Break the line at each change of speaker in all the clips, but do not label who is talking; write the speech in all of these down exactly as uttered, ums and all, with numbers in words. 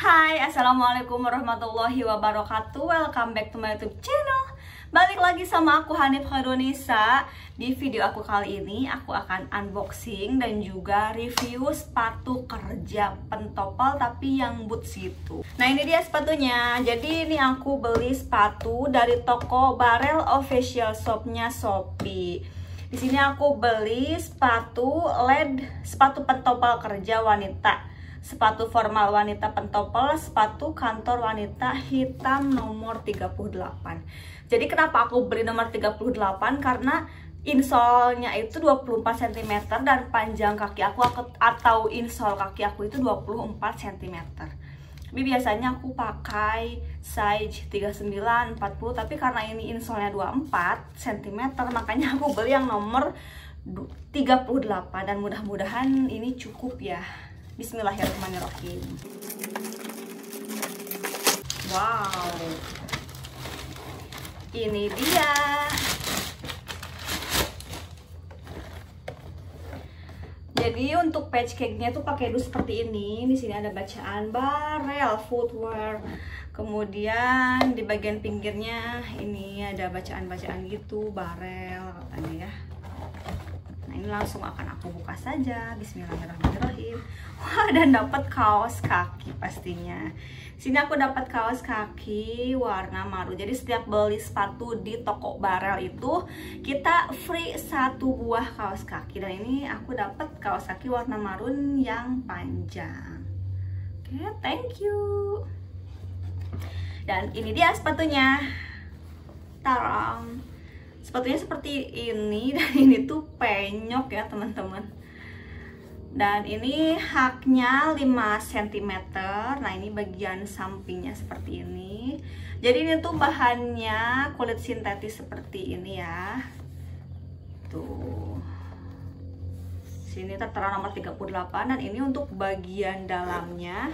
Hai, assalamualaikum warahmatullahi wabarakatuh. Welcome back to my YouTube channel. Balik lagi sama aku Hanif Khairunisa. Di video aku kali ini aku akan unboxing dan juga review sepatu kerja pentopel tapi yang boots gitu. Nah, ini dia sepatunya. Jadi ini aku beli sepatu dari toko Barel Official Shop-nya Shopee. Di sini aku beli sepatu L E D, sepatu pentopel kerja wanita, sepatu formal wanita pentopel, sepatu kantor wanita hitam nomor tiga puluh delapan. Jadi kenapa aku beli nomor tiga puluh delapan? Karena insolnya itu dua puluh empat sentimeter dan panjang kaki aku atau insol kaki aku itu dua puluh empat sentimeter. Tapi biasanya aku pakai size tiga puluh sembilan, empat puluh, tapi karena ini insolnya dua puluh empat sentimeter, makanya aku beli yang nomor tiga puluh delapan dan mudah-mudahan ini cukup ya. Bismillahirrahmanirrahim. Wow, ini dia. Jadi untuk patch cake-nya tuh pakai dus seperti ini. Di sini ada bacaan Barel Footwear. Kemudian di bagian pinggirnya ini ada bacaan-bacaan gitu, Barel katanya ya. Nah, ini langsung akan aku buka saja. Bismillahirrahmanirrahim. Wah, dan dapat kaos kaki pastinya. Sini aku dapat kaos kaki warna maru. Jadi setiap beli sepatu di toko Barel itu kita free satu buah kaos kaki. Dan ini aku dapat kaos kaki warna marun yang panjang. Oke, okay, thank you. Dan ini dia sepatunya. Tarang. Sepatunya seperti ini dan ini tuh penyok ya teman-teman. Dan ini haknya lima sentimeter. Nah, ini bagian sampingnya seperti ini. Jadi ini tuh bahannya kulit sintetis seperti ini ya. Tuh. Sini tertera nomor tiga puluh delapan dan ini untuk bagian dalamnya.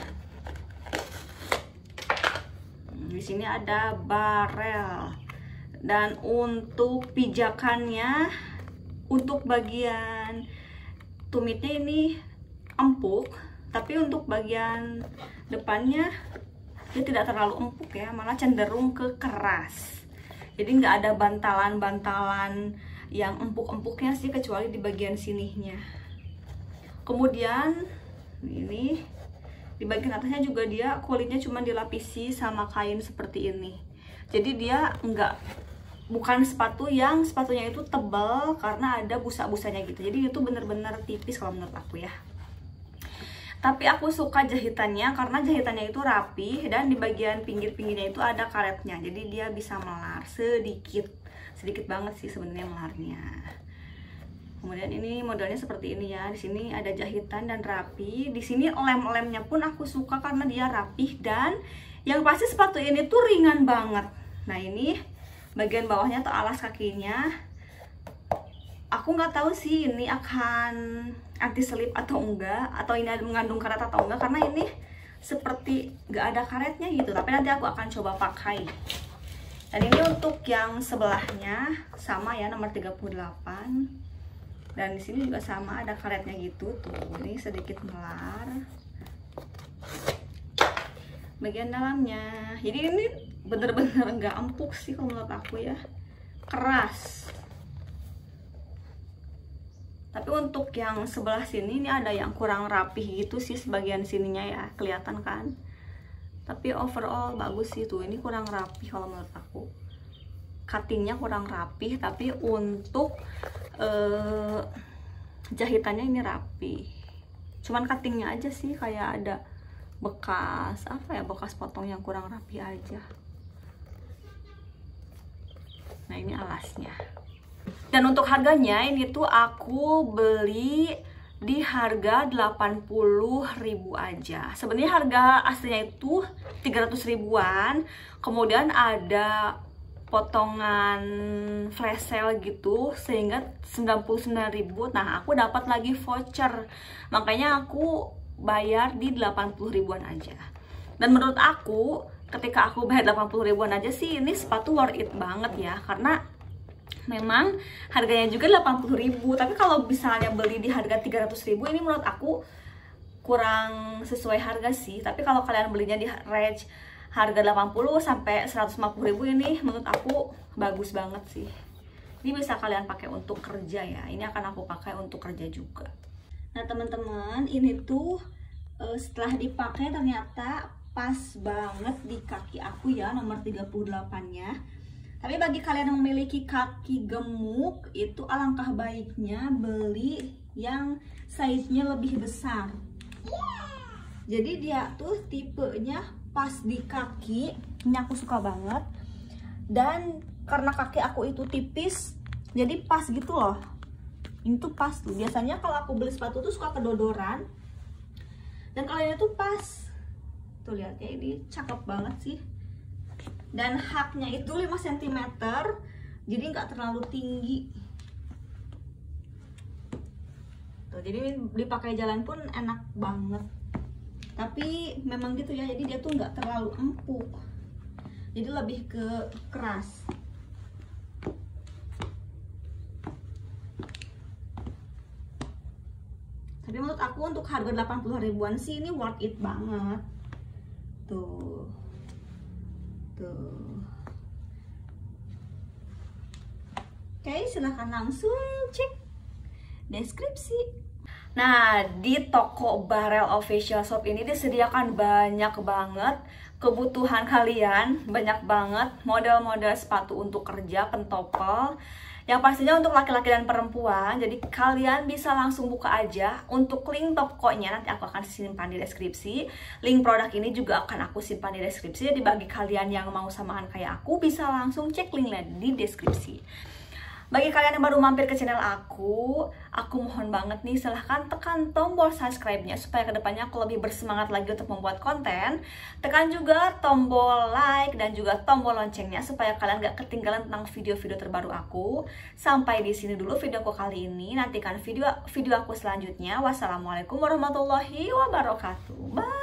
Di sini ada Barel. Dan untuk pijakannya, untuk bagian tumitnya ini empuk, tapi untuk bagian depannya dia tidak terlalu empuk ya, malah cenderung ke keras. Jadi nggak ada bantalan-bantalan yang empuk-empuknya sih, kecuali di bagian sininya. Kemudian ini di bagian atasnya juga dia kulitnya cuma dilapisi sama kain seperti ini. Jadi dia nggak bukan sepatu yang sepatunya itu tebal karena ada busa-busanya gitu. Jadi itu bener-bener tipis kalau menurut aku ya. Tapi aku suka jahitannya karena jahitannya itu rapi dan di bagian pinggir-pinggirnya itu ada karetnya. Jadi dia bisa melar sedikit, sedikit banget sih sebenarnya melarnya. Kemudian ini modelnya seperti ini ya. Di sini ada jahitan dan rapi. Di sini lem-lemnya pun aku suka karena dia rapih dan yang pasti sepatu ini tuh ringan banget. Nah, ini bagian bawahnya atau alas kakinya, aku nggak tahu sih ini akan anti selip atau enggak, atau ini ada mengandung karet atau enggak, karena ini seperti nggak ada karetnya gitu. Tapi nanti aku akan coba pakai. Dan ini untuk yang sebelahnya sama ya, nomor tiga puluh delapan. Dan di sini juga sama, ada karetnya gitu tuh. Ini sedikit melar. Bagian dalamnya, jadi ini bener-bener nggak empuk sih kalau menurut aku ya, keras. Tapi untuk yang sebelah sini ini ada yang kurang rapih gitu sih, sebagian sininya ya, kelihatan kan. Tapi overall bagus sih tuh, ini kurang rapih kalau menurut aku. Cuttingnya kurang rapih, tapi untuk eh, jahitannya ini rapi. Cuman cuttingnya aja sih kayak ada bekas apa ya, bekas potong yang kurang rapi aja. Nah, ini alasnya. Dan untuk harganya ini tuh aku beli di harga delapan puluh ribu aja. Sebenarnya harga aslinya itu tiga ratus ribuan. Kemudian ada potongan flash sale gitu sehingga sembilan puluh sembilan ribu. Nah, aku dapat lagi voucher. Makanya aku bayar di delapan puluh ribuan aja. Dan menurut aku ketika aku bayar delapan puluh ribuan aja sih ini sepatu worth it banget ya, karena memang harganya juga delapan puluh ribu. Tapi kalau misalnya beli di harga tiga ratus ribu, ini menurut aku kurang sesuai harga sih. Tapi kalau kalian belinya di range harga delapan puluh sampai seratus lima puluh ribu, ini menurut aku bagus banget sih. Ini bisa kalian pakai untuk kerja ya. Ini akan aku pakai untuk kerja juga. Nah teman-teman, ini tuh uh, setelah dipakai ternyata pas banget di kaki aku ya, nomor tiga puluh delapan nya. Tapi bagi kalian yang memiliki kaki gemuk, itu alangkah baiknya beli yang size-nya lebih besar. Jadi dia tuh tipenya pas di kaki. Ini aku suka banget. Dan karena kaki aku itu tipis, jadi pas gitu loh. Ini tuh pas tuh. Biasanya kalau aku beli sepatu tuh suka kedodoran. Dan kalau ini tuh pas. Tuh lihat ya, ini cakep banget sih. Dan haknya itu lima sentimeter, jadi nggak terlalu tinggi. Tuh, jadi dipakai jalan pun enak banget. Tapi memang gitu ya, jadi dia tuh nggak terlalu empuk, jadi lebih ke keras. Tapi menurut aku untuk harga delapan puluh ribuan sih ini worth it banget. Tuh. Tuh. Oke, silahkan langsung cek deskripsi. Nah, di toko Barel Official Shop ini disediakan banyak banget kebutuhan kalian, banyak banget model-model sepatu untuk kerja, pentopel, yang pastinya untuk laki-laki dan perempuan. Jadi kalian bisa langsung buka aja. Untuk link tokonya nanti aku akan simpan di deskripsi. Link produk ini juga akan aku simpan di deskripsi. Jadi bagi kalian yang mau samaan kayak aku, bisa langsung cek linknya di deskripsi. Bagi kalian yang baru mampir ke channel aku, aku mohon banget nih, silahkan tekan tombol subscribe-nya supaya kedepannya aku lebih bersemangat lagi untuk membuat konten. Tekan juga tombol like dan juga tombol loncengnya supaya kalian gak ketinggalan tentang video-video terbaru aku. Sampai di sini dulu videoku kali ini. Nantikan video video aku selanjutnya. Wassalamualaikum warahmatullahi wabarakatuh. Bye.